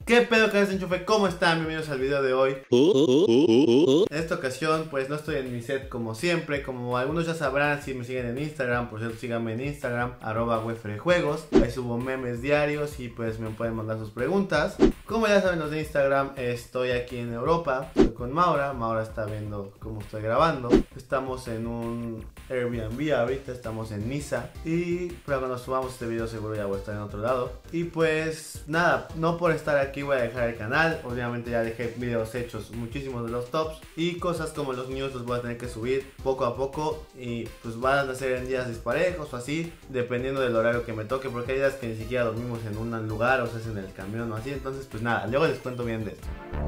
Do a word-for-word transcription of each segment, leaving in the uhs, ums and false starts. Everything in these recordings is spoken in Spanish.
¿Qué pedo, cabezas de enchufe? ¿Cómo están? Bienvenidos al video de hoy. En esta ocasión pues no estoy en mi set como siempre. Como algunos ya sabrán si me siguen en Instagram, por cierto síganme en Instagram, arroba wefrejuegos. Ahí subo memes diarios y pues me pueden mandar sus preguntas. Como ya saben los de Instagram, estoy aquí en Europa, estoy con Maura. Maura está viendo cómo estoy grabando. Estamos en un Airbnb ahorita, estamos en Niza. Y pero cuando subamos este video seguro ya voy a estar en otro lado. Y pues nada, no por estar aquí voy a dejar el canal. Obviamente ya dejé videos hechos, muchísimos de los tops. Y cosas como los news los voy a tener que subir poco a poco. Y pues van a ser en días disparejos o así, dependiendo del horario que me toque. Porque hay días que ni siquiera dormimos en un lugar, o sea, es en el camión o así. Entonces pues nada, luego les cuento bien de esto.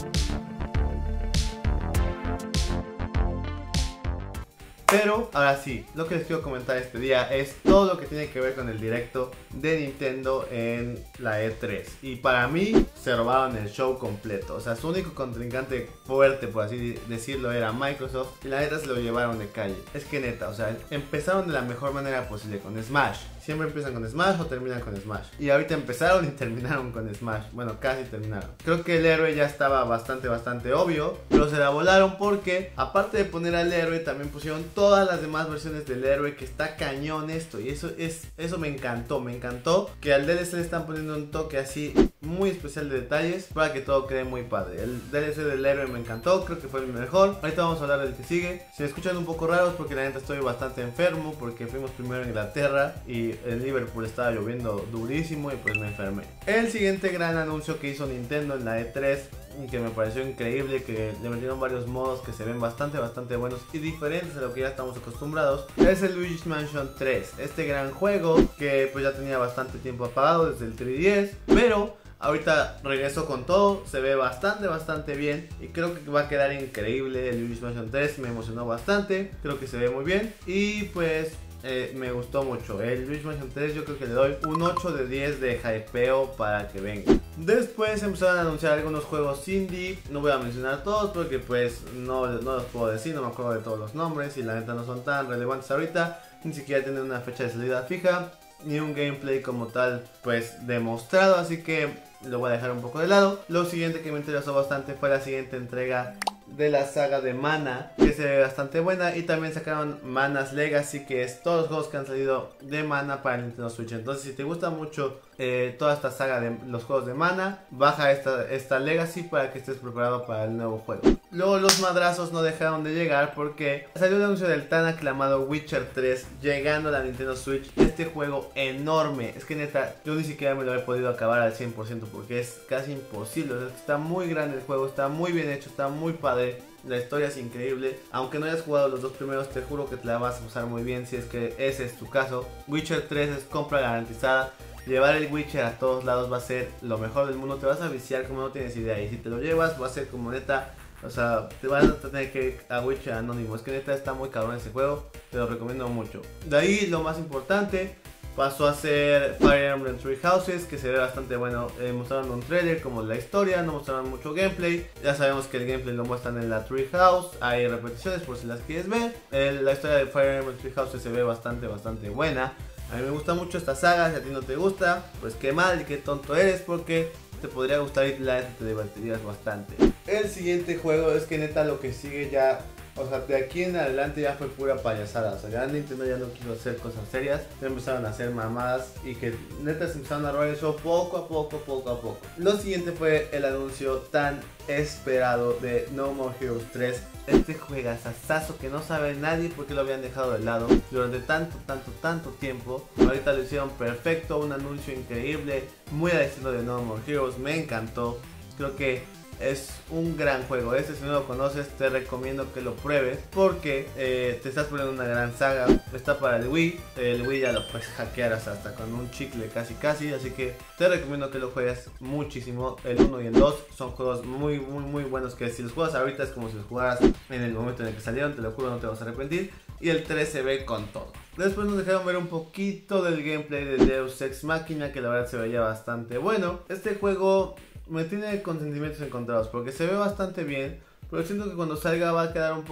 Pero ahora sí, lo que les quiero comentar este día es todo lo que tiene que ver con el directo de Nintendo en la E tres. Y para mí se robaron el show completo. O sea, su único contrincante fuerte, por así decirlo, era Microsoft. Y la neta se lo llevaron de calle. Es que neta, o sea, empezaron de la mejor manera posible con Smash. Siempre empiezan con Smash o terminan con Smash. Y ahorita empezaron y terminaron con Smash. Bueno, casi terminaron. Creo que el héroe ya estaba bastante, bastante obvio. Pero se la volaron porque, aparte de poner al héroe, también pusieron todas las demás versiones del héroe. Que está cañón esto. Y eso, es, eso me encantó. Me encantó que al D L C le están poniendo un toque así muy especial de detalles para que todo quede muy padre. El D L C del héroe me encantó. Creo que fue el mejor. Ahorita vamos a hablar del que sigue. Si me escuchan un poco raros porque la neta estoy bastante enfermo. Porque fuimos primero a Inglaterra y en Liverpool estaba lloviendo durísimo y pues me enfermé. El siguiente gran anuncio que hizo Nintendo en la E tres y que me pareció increíble, que le metieron varios modos que se ven bastante bastante buenos y diferentes a lo que ya estamos acostumbrados, es el Luigi's Mansion tres. Este gran juego que pues ya tenía bastante tiempo apagado desde el tres D S, pero ahorita regresó con todo, se ve bastante bastante bien y creo que va a quedar increíble. El Luigi's Mansion tres me emocionó bastante, creo que se ve muy bien y pues Eh, me gustó mucho. El Luigi's Mansion tres yo creo que le doy un ocho de diez de hypeo para que venga. Después empezaron a anunciar algunos juegos indie. No voy a mencionar todos porque pues no, no los puedo decir, no me acuerdo de todos los nombres y la neta no son tan relevantes ahorita. Ni siquiera tienen una fecha de salida fija, ni un gameplay como tal pues demostrado, así que lo voy a dejar un poco de lado. Lo siguiente que me interesó bastante fue la siguiente entrega de la saga de Mana, que se ve bastante buena. Y también sacaron Mana's Legacy, que es todos los juegos que han salido de Mana para el Nintendo Switch. Entonces si te gusta mucho eh, toda esta saga de los juegos de Mana, baja esta, esta Legacy para que estés preparado para el nuevo juego. Luego los madrazos no dejaron de llegar porque salió un anuncio del tan aclamado Witcher tres llegando a la Nintendo Switch. Este juego enorme, es que neta yo ni siquiera me lo he podido acabar al cien por ciento porque es casi imposible. O sea, está muy grande el juego, está muy bien hecho, está muy padre. La historia es increíble. Aunque no hayas jugado los dos primeros, te juro que te la vas a usar muy bien si es que ese es tu caso. Witcher tres es compra garantizada. Llevar el Witcher a todos lados va a ser lo mejor del mundo. Te vas a viciar como no tienes idea. Y si te lo llevas va a ser como neta, o sea, te vas a tener que ir a Witcher Anónimo. Es que neta está muy cabrón ese juego. Te lo recomiendo mucho. De ahí lo más importante pasó a ser Fire Emblem Three Houses, que se ve bastante bueno. Eh, mostraron un trailer como la historia, no mostraron mucho gameplay. Ya sabemos que el gameplay lo muestran en la Tree House. Hay repeticiones por si las quieres ver. Eh, la historia de Fire Emblem Three Houses se ve bastante, bastante buena. A mí me gusta mucho esta saga. Si a ti no te gusta, pues qué mal y qué tonto eres, porque te podría gustar y la te divertirías bastante. El siguiente juego es que neta lo que sigue ya, o sea, de aquí en adelante ya fue pura payasada. O sea, ya Nintendo ya no quiso hacer cosas serias. Ya empezaron a hacer mamadas y que neta se empezaron a robar eso poco a poco, poco a poco. Lo siguiente fue el anuncio tan esperado de No More Heroes tres. Este juegazazazo que no sabe nadie porque lo habían dejado de lado durante tanto, tanto, tanto tiempo. Ahorita lo hicieron perfecto, un anuncio increíble, muy al estilo de No More Heroes. Me encantó. Creo que es un gran juego. Este, si no lo conoces, te recomiendo que lo pruebes porque eh, te estás poniendo una gran saga. Está para el Wii. El Wii ya lo puedes hackear hasta, hasta con un chicle casi casi. Así que te recomiendo que lo juegues muchísimo. El uno y el dos son juegos muy muy muy buenos, que si los juegas ahorita es como si los jugaras en el momento en el que salieron. Te lo juro, no te vas a arrepentir. Y el tres se ve con todo. Después nos dejaron ver un poquito del gameplay de Deus Ex Machina, que la verdad se veía bastante bueno. Este juego me tiene con sentimientos encontrados porque se ve bastante bien, pero siento que cuando salga va a quedar un poco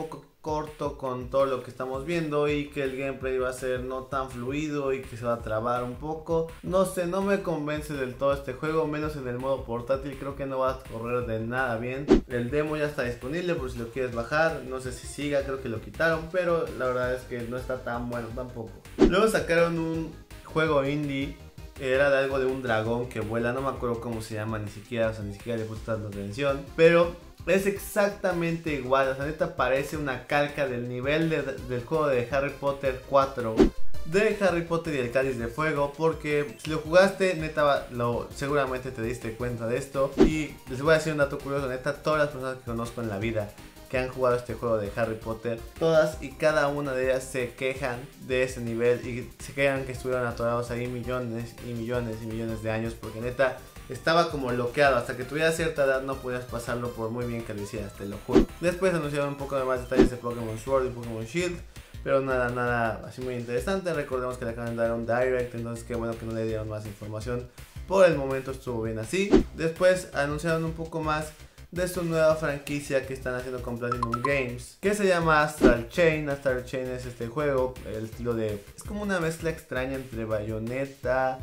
corto con todo lo que estamos viendo y que el gameplay va a ser no tan fluido y que se va a trabar un poco. No sé, no me convence del todo este juego, menos en el modo portátil, creo que no va a correr de nada bien. El demo ya está disponible por si lo quieres bajar, no sé si siga, creo que lo quitaron, pero la verdad es que no está tan bueno tampoco. Luego sacaron un juego indie, era de algo de un dragón que vuela, no me acuerdo cómo se llama ni siquiera, o sea, ni siquiera le puse tanta atención, pero es exactamente igual, o sea, neta parece una calca del nivel de, del juego de Harry Potter cuatro, de Harry Potter y el Cáliz de Fuego, porque si lo jugaste, neta, lo, seguramente te diste cuenta de esto. Y les voy a decir un dato curioso, neta, todas las personas que conozco en la vida que han jugado este juego de Harry Potter, todas y cada una de ellas se quejan de ese nivel y se quejan que estuvieron atorados ahí millones y millones y millones de años, porque neta estaba como bloqueado, hasta que tuvieras cierta edad no podías pasarlo por muy bien que lo hicieras, te lo juro. Después anunciaron un poco de más detalles de Pokémon Sword y Pokémon Shield, pero nada, nada así muy interesante. Recordemos que le acaban de dar un direct, entonces qué bueno que no le dieron más información. Por el momento estuvo bien así. Después anunciaron un poco más de su nueva franquicia que están haciendo con Platinum Games, que se llama Astral Chain. Astral Chain es este juego, el estilo de... es como una mezcla extraña entre Bayonetta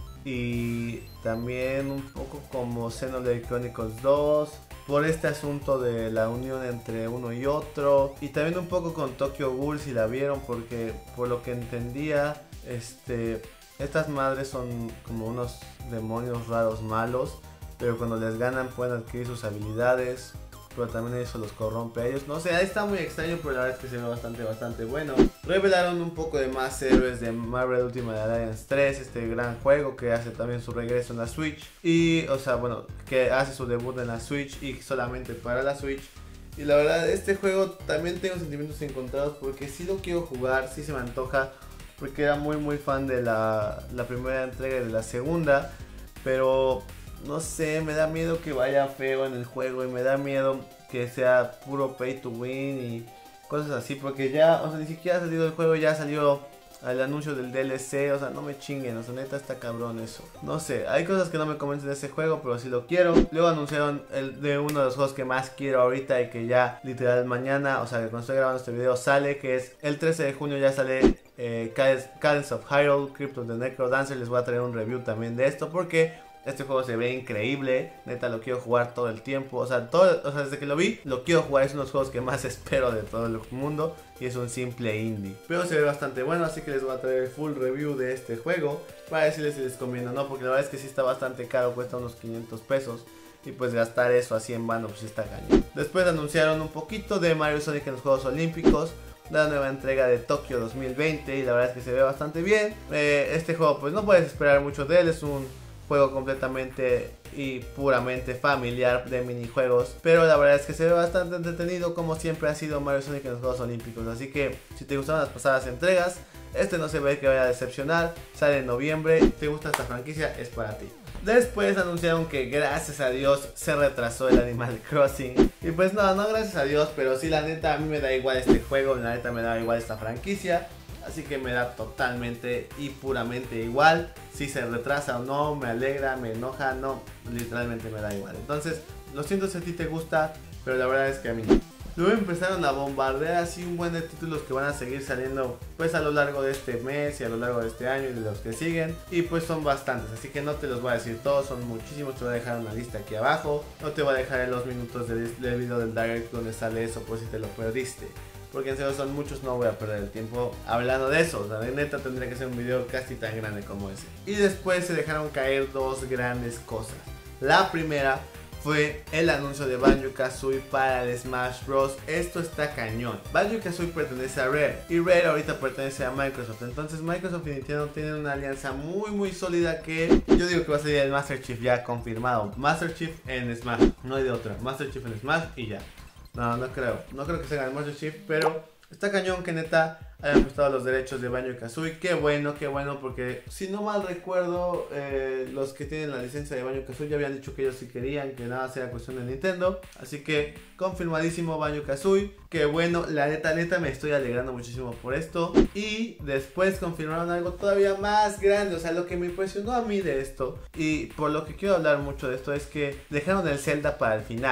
y también un poco como Xenoblade Chronicles dos, por este asunto de la unión entre uno y otro, y también un poco con Tokyo Ghoul, si la vieron, porque por lo que entendía, este, estas madres son como unos demonios raros malos, pero cuando les ganan pueden adquirir sus habilidades, pero también eso los corrompe a ellos. No sé, ahí está muy extraño, pero la verdad es que se ve bastante, bastante bueno. Revelaron un poco de más héroes de Marvel Ultimate Alliance tres, este gran juego que hace también su regreso en la Switch. Y, o sea, bueno, que hace su debut en la Switch y solamente para la Switch. Y la verdad, este juego también tengo sentimientos encontrados porque sí lo quiero jugar, sí se me antoja, porque era muy muy fan de la, la primera entrega y de la segunda, pero... no sé, me da miedo que vaya feo en el juego y me da miedo que sea puro pay to win y cosas así, porque ya, o sea, ni siquiera ha salido el juego, ya salió el anuncio del D L C, o sea, no me chinguen, o sea, neta está cabrón eso. No sé, hay cosas que no me convencen de ese juego, pero sí lo quiero. Luego anunciaron el de uno de los juegos que más quiero ahorita y que ya literal mañana, o sea, que cuando estoy grabando este video sale, que es el trece de junio ya sale eh, Cadence of Hyrule, Crypt of the Necrodancer. Les voy a traer un review también de esto porque... este juego se ve increíble, neta lo quiero jugar todo el tiempo, o sea, todo, o sea, desde que lo vi, lo quiero jugar, es uno de los juegos que más espero de todo el mundo y es un simple indie. Pero se ve bastante bueno, así que les voy a traer el full review de este juego para decirles si les conviene o no, porque la verdad es que sí está bastante caro, cuesta unos quinientos pesos. Y pues gastar eso así en vano pues está cañón. Después anunciaron un poquito de Mario Sonic en los Juegos Olímpicos, la nueva entrega de Tokio dos mil veinte, y la verdad es que se ve bastante bien. Eh, este juego pues no puedes esperar mucho de él, es un... juego completamente y puramente familiar de minijuegos, pero la verdad es que se ve bastante entretenido, como siempre ha sido Mario Sonic en los Juegos Olímpicos. Así que si te gustaron las pasadas entregas, este no se ve que vaya a decepcionar. Sale en noviembre, si te gusta esta franquicia es para ti. Después anunciaron que gracias a Dios se retrasó el Animal Crossing. Y pues no, no gracias a Dios, pero sí, la neta a mí me da igual este juego, la neta me da igual esta franquicia. Así que me da totalmente y puramente igual. Si se retrasa o no, me alegra, me enoja, no, literalmente me da igual. Entonces, lo siento si a ti te gusta, pero la verdad es que a mí no. Luego empezaron a bombardear así un buen de títulos que van a seguir saliendo pues a lo largo de este mes y a lo largo de este año y de los que siguen. Y pues son bastantes, así que no te los voy a decir todos, son muchísimos. Te voy a dejar una lista aquí abajo. No te voy a dejar en los minutos del de video del direct donde sale eso por si te lo perdiste, porque en serio son muchos, no voy a perder el tiempo hablando de eso. O sea, de neta tendría que ser un video casi tan grande como ese. Y después se dejaron caer dos grandes cosas. La primera fue el anuncio de Banjo-Kazooie para el Smash Bros. Esto está cañón. Banjo-Kazooie pertenece a Rare y Rare ahorita pertenece a Microsoft. Entonces Microsoft y Nintendo tienen una alianza muy muy sólida que yo digo que va a salir el Master Chief ya confirmado. Master Chief en Smash, no hay de otra. Master Chief en Smash y ya. No, no creo. No creo que se haga el Master Chief, pero está cañón que neta hayan prestado los derechos de Banjo-Kazooie. Qué bueno, qué bueno, porque si no mal recuerdo, eh, los que tienen la licencia de Banjo-Kazooie ya habían dicho que ellos sí querían, que nada sea cuestión de Nintendo. Así que confirmadísimo Banjo-Kazooie. Qué bueno, la neta, neta me estoy alegrando muchísimo por esto. Y después confirmaron algo todavía más grande, o sea, lo que me impresionó a mí de esto, y por lo que quiero hablar mucho de esto, es que dejaron el Zelda para el final.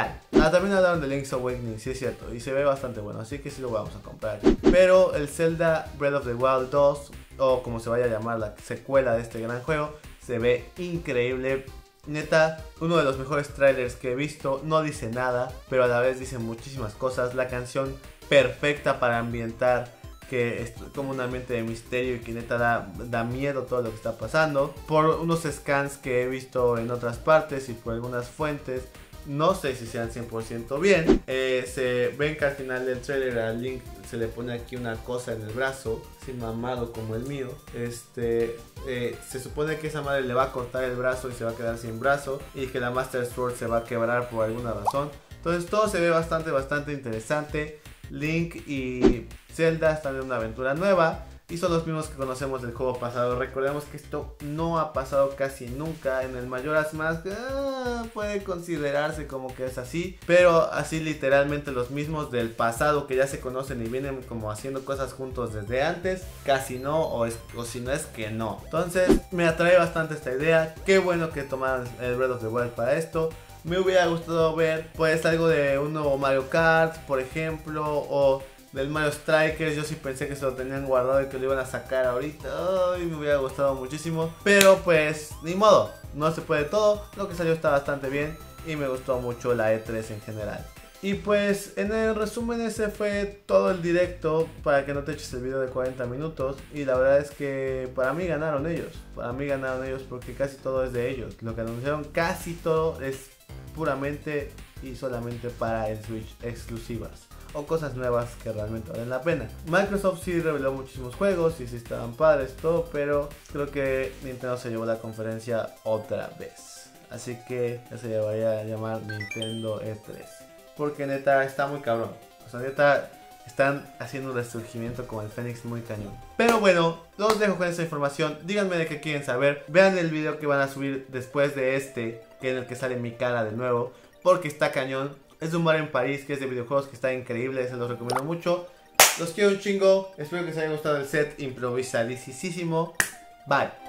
Ah, también hablaron de Link's Awakening, sí es cierto, y se ve bastante bueno, así que sí lo vamos a comprar. Pero el Zelda Breath of the Wild dos, o como se vaya a llamar la secuela de este gran juego, se ve increíble. Neta, uno de los mejores trailers que he visto. No dice nada, pero a la vez dice muchísimas cosas. La canción perfecta para ambientar, que es como un ambiente de misterio y que neta da, da miedo todo lo que está pasando. Por unos scans que he visto en otras partes y por algunas fuentes, no sé si sean cien por ciento bien. Eh, se ven que al final del trailer a Link se le pone aquí una cosa en el brazo, así mamado como el mío. Este, eh, se supone que esa madre le va a cortar el brazo y se va a quedar sin brazo, y que la Master Sword se va a quebrar por alguna razón. Entonces todo se ve bastante, bastante interesante. Link y Zelda están en una aventura nueva y son los mismos que conocemos del juego pasado. Recordemos que esto no ha pasado casi nunca. En el Majora's Mask ah, puede considerarse como que es así, pero así literalmente los mismos del pasado que ya se conocen y vienen como haciendo cosas juntos desde antes, casi no, o, es, o si no es que no. Entonces me atrae bastante esta idea. Qué bueno que tomaron el Breath of the Wild para esto. Me hubiera gustado ver pues algo de un nuevo Mario Kart, por ejemplo, o del Mario Strikers. Yo sí pensé que se lo tenían guardado y que lo iban a sacar ahorita. Ay, me hubiera gustado muchísimo, pero pues ni modo, no se puede todo. Lo que salió está bastante bien y me gustó mucho la E tres en general. Y pues en el resumen ese fue todo el directo, para que no te eches el video de cuarenta minutos. Y la verdad es que para mí ganaron ellos, para mí ganaron ellos porque casi todo es de ellos. Lo que anunciaron casi todo es puramente y solamente para el Switch exclusivas, o cosas nuevas que realmente valen la pena. Microsoft sí reveló muchísimos juegos y sí estaban padres todo, pero creo que Nintendo se llevó la conferencia otra vez. Así que ya se llevaría a llamar Nintendo E tres, porque neta está muy cabrón. O sea, neta están haciendo un resurgimiento como el Fénix muy cañón. Pero bueno, los dejo con esa información. Díganme de qué quieren saber. Vean el video que van a subir después de este, que en el que sale mi cara de nuevo, porque está cañón. Es de un bar en París que es de videojuegos, que está increíble, se los recomiendo mucho. Los quiero un chingo, espero que les haya gustado el set improvisadísimo. Bye.